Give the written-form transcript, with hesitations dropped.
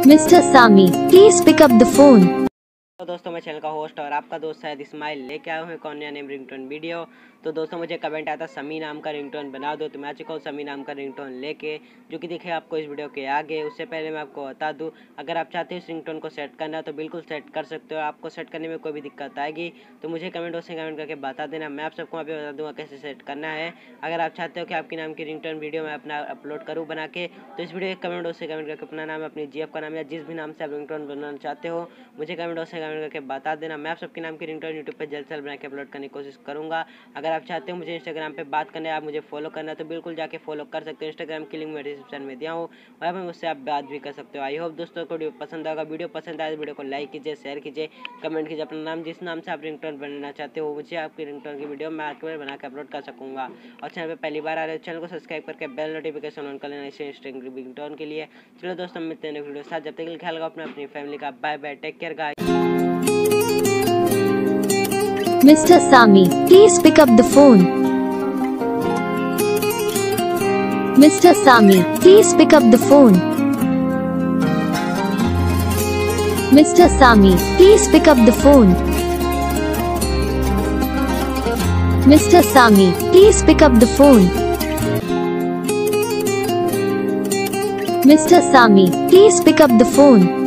Mr. Sami, please pick up the phone. तो दोस्तों मैं चैनल का होस्ट और आपका दोस्त शायद इस्माइल लेके आया हूँ एक नया नेम रिंगटोन वीडियो। तो दोस्तों मुझे कमेंट आया था समी नाम का रिंगटोन बना दो, तो मैं आ चुका हूँ समी नाम का रिंगटोन लेके, जो कि दिखे आपको इस वीडियो के आगे। उससे पहले मैं आपको बता दूँ, अगर आप चाहते हो इस रिंगटोन को सेट करना तो बिल्कुल सेट कर सकते हो। आपको सेट करने में कोई भी दिक्कत आएगी तो मुझे कमेंट बॉक्स में कमेंट करके बता देना, मैं आप सबको वहाँ पे बता दूँगा कैसे सेट करना है। अगर आप चाहते हो कि आपके नाम की रिंगटोन वीडियो मैं अपना अपलोड करूँ बना के, तो इस वीडियो के कमेंट बॉक्स में कमेंट करके अपना नाम, अपनी जीएफ का नाम या जिस भी नाम से आप रिंगटोन बनाना चाहते हो मुझे कमेंट बॉक्स में कमेंट करके बता देना। मैं आप सबके नाम की रिंगटोन यूट्यूब पे जल्द से जल्द बना के अपलोड करने की कोशिश करूँगा। अगर आप चाहते हो मुझे इंस्टाग्राम पे बात करना है, आप मुझे फॉलो करना है, तो बिल्कुल जाके फॉलो कर सकते हो। इंस्टाग्राम की लिंक मैं डिस्क्रिप्शन में दिया हूँ, वहाँ पर मुझसे आप बात भी कर सकते हो। आई होप दोस्तों को वीडियो पसंद आएगा। वीडियो पसंद आए तो वीडियो को लाइक कीजिए, शेयर कीजिए, कमेंट कीजिए अपना नाम, जिस नाम से आप रिंगटोन बनना चाहते हो मुझे आपकी रिंगटोन की वीडियो मैं आपके बना के अपलोड कर सकूँगा। और चैनल पर पहली बार आ रहे हो चैनल को सब्सक्राइब करके बेल नोटिफिकेशन ऑन कर लेना इसे रिंगटोन के लिए। चलो दोस्तों मिलते हैं वीडियो साथ, जब तक ख्याल रखो अपनी फैमिली का। Bye bye, take care guys. Mr. Sami, please pick up the phone. Mr. Sami, please pick up the phone. Mr. Sami, please pick up the phone. Mr. Sami, please pick up the phone. Mr. Sami, please pick up the phone.